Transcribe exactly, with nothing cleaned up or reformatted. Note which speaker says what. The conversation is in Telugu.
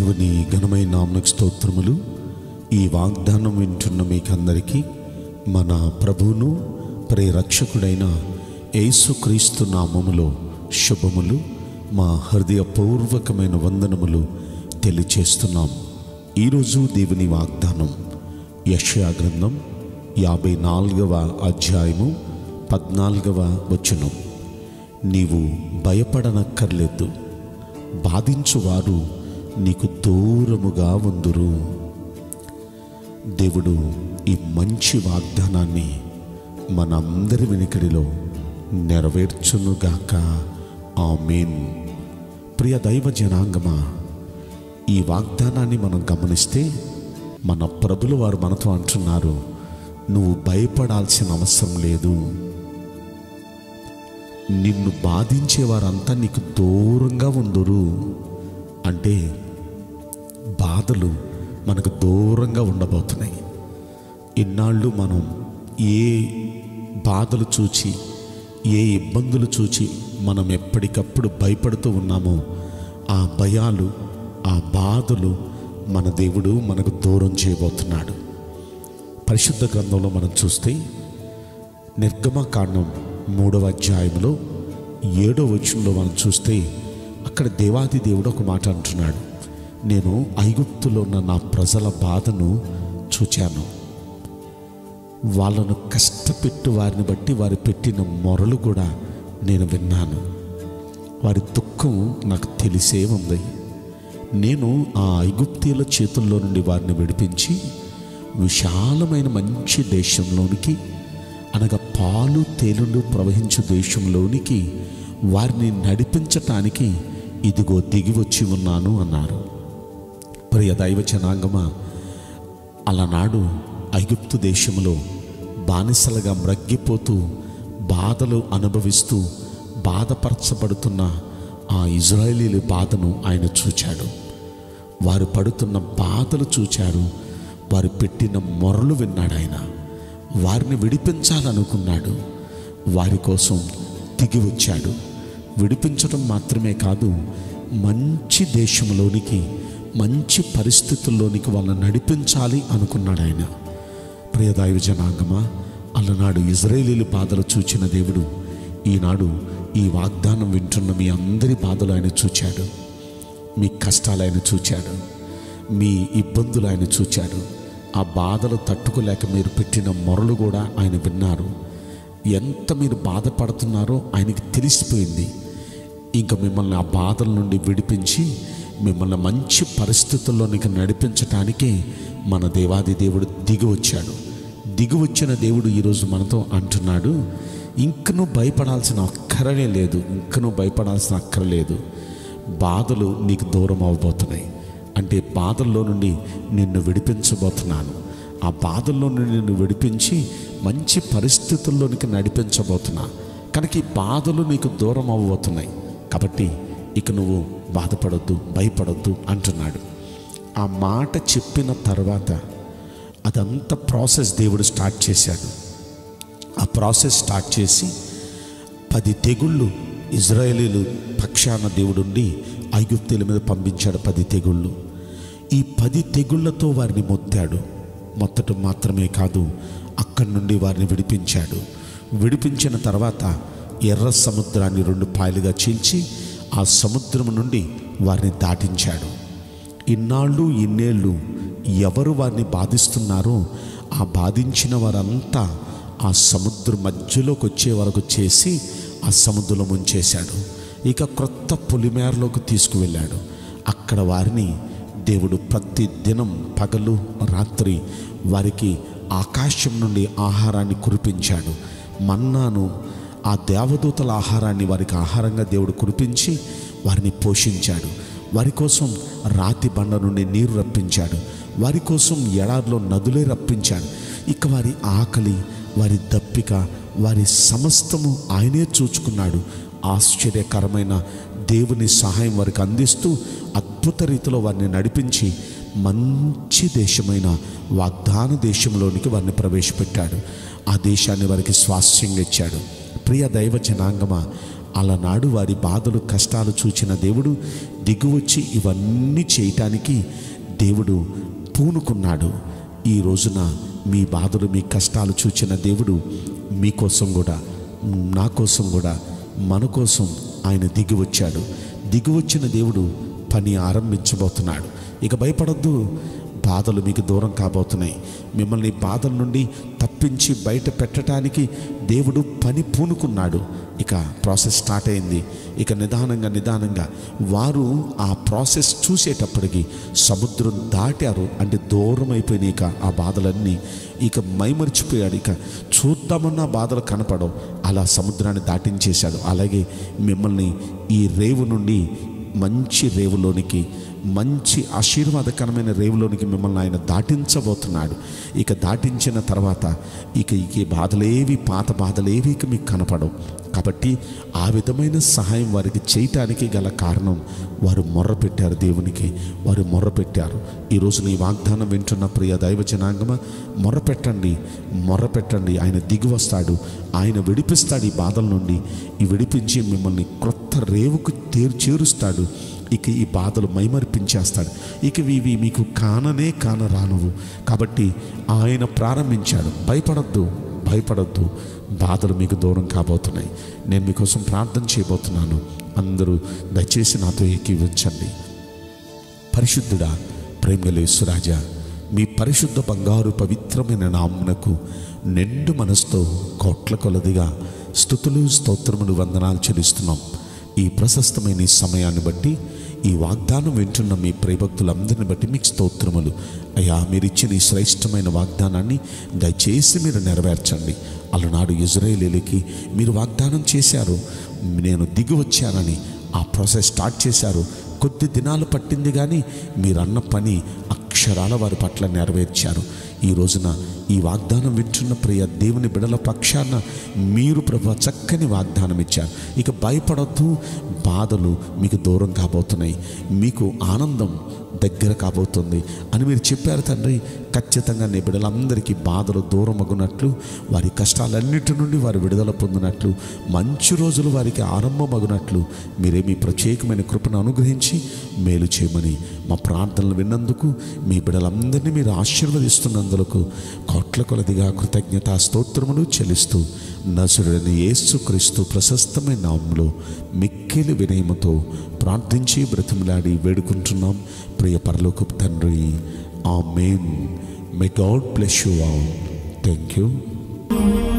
Speaker 1: దేవుని ఘనమైన నామమునకు స్తోత్రములు. ఈ వాగ్దానం వింటున్న మీకందరికీ మన ప్రభువును ప్రియరక్షకుడైన యేసుక్రీస్తు నామములో శుభములు, మా హృదయపూర్వకమైన వందనములు తెలియచేస్తున్నాం. ఈరోజు దేవుని వాగ్దానం యెషయా గ్రంథం యాభై నాలుగవ అధ్యాయము పద్నాలుగవ వచనం. నీవు భయపడనక్కర్లేదు, బాధించువారు నీకు దూరముగా ఉందురు. దేవుడు ఈ మంచి వాగ్దానాన్ని మనందరి వెనుకడిలో నెరవేర్చునుగాక. ఆమేన్. ప్రియ దైవ జనాంగమా, ఈ వాగ్దానాన్ని మనం గమనిస్తే మన ప్రభులు వారు మనతో అంటున్నారు, నువ్వు భయపడాల్సిన అవసరం లేదు. నిన్ను బాధించే వారంతా నీకు దూరంగా ఉందురు. అంటే బాధలు మనకు దూరంగా ఉండబోతున్నాయి. ఇన్నాళ్ళు మనం ఏ బాధలు చూచి, ఏ ఇబ్బందులు చూచి మనం ఎప్పటికప్పుడు భయపడుతూ ఉన్నామో, ఆ భయాలు, ఆ బాధలు మన దేవుడు మనకు దూరం చేయబోతున్నాడు. పరిశుద్ధ గ్రంథంలో మనం చూస్తే నిర్గమకాండం మూడవ అధ్యాయంలో ఏడో వచనంలో మనం చూస్తే అక్కడ దేవాది దేవుడు ఒక మాట అంటున్నాడు, నేను ఐగుప్తులో ఉన్న నా ప్రజల బాధను చూచాను. వాళ్ళను కష్టపెట్టు వారిని బట్టి వారు పెట్టిన మొరలు కూడా నేను విన్నాను. వారి దుఃఖం నాకు తెలిసే ఉంది. నేను ఆ ఐగుప్తీయుల చేతుల్లో నుండి వారిని విడిపించి విశాలమైన మంచి దేశంలోనికి, అనగా పాలు తేలుండు ప్రవహించు దేశంలోనికి వారిని నడిపించటానికి ఇదిగో దిగి వచ్చి ఉన్నాను అన్నారు. ప్రియ దైవ జనాంగమా, అలనాడు ఐగుప్తు దేశంలో బానిసలుగా మ్రగ్గిపోతూ బాధలు అనుభవిస్తూ బాధపరచబడుతున్న ఆ ఇజ్రాయేలీల బాధను ఆయన చూచాడు. వారు పడుతున్న బాధలు చూచారు. వారు పెట్టిన మొరలు విన్నాడు. ఆయన వారిని విడిపించాలనుకున్నాడు. వారి కోసం దిగి వచ్చాడు. విడిపించడం మాత్రమే కాదు, మంచి దేశంలోనికి, మంచి పరిస్థితుల్లోనికి వాళ్ళని నడిపించాలి అనుకున్నాడు ఆయన. ప్రియదైవ జనాంగమా, అలనాడు ఇజ్రాయేలీల బాధలు చూచిన దేవుడు ఈనాడు ఈ వాగ్దానం వింటున్న మీ అందరి బాధలు ఆయన చూచాడు. మీ కష్టాలు ఆయన చూచాడు. మీ ఇబ్బందులు ఆయన చూచాడు. ఆ బాధలు తట్టుకోలేక మీరు పెట్టిన మొరలు కూడా ఆయన విన్నారు. ఎంత మీరు బాధపడుతున్నారో ఆయనకి తెలిసిపోయింది. ఇంకా మిమ్మల్ని ఆ బాధల నుండి విడిపించి మిమ్మల్ని మంచి పరిస్థితుల్లోనికి నడిపించటానికే మన దేవాది దేవుడు దిగి వచ్చాడు. దిగి వచ్చిన దేవుడు ఈరోజు మనతో అంటున్నాడు, ఇంకనూ భయపడాల్సిన అక్కరనే లేదు, ఇంకనూ భయపడాల్సిన అక్కర లేదు. బాధలు నీకు దూరం అవబోతున్నాయి. అంటే బాధల్లో నుండి నిన్ను విడిపించబోతున్నాను. ఆ బాధల్లో నుండి నిన్ను విడిపించి మంచి పరిస్థితుల్లోనికి నడిపించబోతున్నా. కనుక ఈ బాధలు నీకు దూరం అవ్వబోతున్నాయి. కాబట్టి ఇక నువ్వు బాధపడొద్దు, భయపడొద్దు అంటున్నాడు. ఆ మాట చెప్పిన తర్వాత అదంతా ప్రాసెస్ దేవుడు స్టార్ట్ చేశాడు. ఆ ప్రాసెస్ స్టార్ట్ చేసి పది తెగుళ్ళు ఇజ్రాయేలీలు పక్షాన దేవుడుండి ఐగుప్తీయుల మీద పంపించాడు. పది తెగుళ్ళు. ఈ పది తెగుళ్లతో వారిని మొత్తాడు. మొత్తటం మాత్రమే కాదు, అక్కడి నుండి వారిని విడిపించాడు. విడిపించిన తర్వాత ఎర్ర సముద్రాన్ని రెండు పాయలుగా చీల్చి ఆ సముద్రం నుండి వారిని దాటించాడు. ఇన్నాళ్ళు ఇన్నేళ్ళు ఎవరు వారిని బాధిస్తున్నారో ఆ బాధించిన వారంతా ఆ సముద్రం మధ్యలోకి వచ్చే వరకు చేసి ఆ సముద్రంలో ముంచేశాడు. ఇక క్రొత్త పొలిమేరలోకి తీసుకువెళ్ళాడు. అక్కడ వారిని దేవుడు ప్రతి దినం పగలు రాత్రి వారికి ఆకాశం నుండి ఆహారాన్ని కురిపించాడు. మన్నాను, ఆ దేవదూతల ఆహారాన్ని వారికి ఆహారంగా దేవుడు కురిపించి వారిని పోషించాడు. వారి కోసం రాతి బండ నుండి నీరు రప్పించాడు. వారి కోసం ఎడారిలో నదులే రప్పించాడు. ఇక వారి ఆకలి, వారి దప్పిక, వారి సమస్తము ఆయనే చూచుకున్నాడు. ఆశ్చర్యకరమైన దేవుని సహాయం వారికి అందిస్తూ అద్భుత రీతిలో వారిని నడిపించి మంచి దేశమైన వాగ్దాన దేశంలోనికి వారిని ప్రవేశపెట్టాడు. ఆ దేశాన్ని వారికి స్వాస్థ్యంగా ఇచ్చాడు. ప్రియ దైవ జనాంగమా, అలనాడు వారి బాధలు కష్టాలు చూచిన దేవుడు దిగువచ్చి ఇవన్నీ చేయటానికి దేవుడు పూనుకున్నాడు. ఈ రోజున మీ బాధలు మీ కష్టాలు చూచిన దేవుడు మీకోసం కూడా నా కోసం కూడా మన కోసం ఆయన దిగి వచ్చాడు. దిగి వచ్చిన దేవుడు పని ఆరంభించబోతున్నాడు. ఇక భయపడొద్దు, బాధలు మీకు దూరం కాబోతున్నాయి. మిమ్మల్ని బాధల నుండి తప్పించి బయట పెట్టడానికి దేవుడు పని పూనుకున్నాడు. ఇక ప్రాసెస్ స్టార్ట్ అయింది. ఇక నిదానంగా నిదానంగా వారు ఆ ప్రాసెస్ చూసేటప్పటికి సముద్రం దాటారు. అంటే దూరం అయిపోయినాయి ఇక ఆ బాధలన్నీ. ఇక మైమరిచిపోయాడు. ఇక చూద్దామన్న బాధలు కనపడవు. అలా సముద్రాన్ని దాటించేశాడు. అలాగే మిమ్మల్ని ఈ రేవు నుండి మంచి రేవులోనికి, మంచి ఆశీర్వాదకరమైన రేవులోనికి మిమ్మల్ని ఆయన దాటించబోతున్నాడు. ఇక దాటించిన తర్వాత ఇక ఈ బాధలేవి, పాత బాధలేవి ఇక మీకు కనపడవు. కాబట్టి ఆ విధమైన సహాయం వారికి చేయటానికి గల కారణం వారు మొర్ర పెట్టారు దేవునికి. వారు మొర్ర పెట్టారు. ఈరోజు నీ వాగ్దానం వింటున్న ప్రియ దైవ జనాంగమ, మొర్ర పెట్టండి, మొర్ర పెట్టండి. ఆయన దిగి వస్తాడు, ఆయన విడిపిస్తాడు ఈ బాధల నుండి. ఈ విడిపించి మిమ్మల్ని క్రొత్త రేవుకు తేరు చేరుస్తాడు. ఇక ఈ బాధలు మైమర్పించేస్తాడు. ఇక ఇవి మీకు కాననే కానరానువు. కాబట్టి ఆయన ప్రారంభించాడు. భయపడద్దు, భయపడద్దు. బాధలు మీకు దూరం కాబోతున్నాయి. నేను మీకోసం ప్రార్థన చేయబోతున్నాను. అందరూ దయచేసి నాతో ఏకీవించండి. పరిశుద్ధుడా, ప్రేమగల యేసురాజా, మీ పరిశుద్ధ బంగారు పవిత్రమైన నామమునకు నిండు మనసుతో కోట్ల కొలదిగా స్తుతులు స్తోత్రములు వందనాలు చెల్లిస్తున్నాం. ఈ ప్రశస్తమైన ఈ సమయాన్ని బట్టి, ఈ వాగ్దానం వింటున్న మీ ప్రియభక్తులందరిని బట్టి మీకు స్తోత్రములు. అయ్యా, మీరు ఇచ్చిన ఈ శ్రేష్టమైన వాగ్దానాన్ని దయచేసి మీరు నెరవేర్చండి. అలనాడు ఇజ్రాయేలీలకి మీరు వాగ్దానం చేశారు, నేను దిగి వచ్చానని. ఆ ప్రాసెస్ స్టార్ట్ చేశారు. కొద్ది దినాలు పట్టింది, కానీ మీరన్న పని అక్షరాల వారి పట్ల నెరవేర్చారు. ఈ రోజున ఈ వాగ్దానం వింటున్న ప్రియ దేవుని బిడల పక్షాన మీరు ప్రభు చక్కని వాగ్దానం ఇచ్చారు. ఇక భయపడద్దు, బాధలు మీకు దూరం కాబోతున్నాయి, మీకు ఆనందం దగ్గర కాబోతుంది అని మీరు చెప్పారు తండ్రి. ఖచ్చితంగా నీ బిడ్డలందరికీ బాధలు దూరం అగునట్లు, వారి కష్టాలన్నిటి నుండి వారు విడుదల పొందినట్లు, మంచి రోజులు వారికి ఆరంభమగునట్లు మీరేమీ ప్రత్యేకమైన కృపను అనుగ్రహించి మేలు చేయమని మా ప్రార్థనలు విన్నందుకు, మీ బిడ్డలందరినీ మీరు ఆశీర్వదిస్తున్నందుకు కోట్ల కొలదిగా కృతజ్ఞతా స్తోత్రములు చెల్లిస్తూ నజరుడైన యేసుక్రీస్తు ప్రశస్తమైన నామములో మిక్కిలి వినయముతో ప్రార్థించి బ్రతిమలాడి వేడుకుంటున్నాం ప్రియ పరలోకపు తండ్రి. ఆమేన్. May God bless you all. Thank you.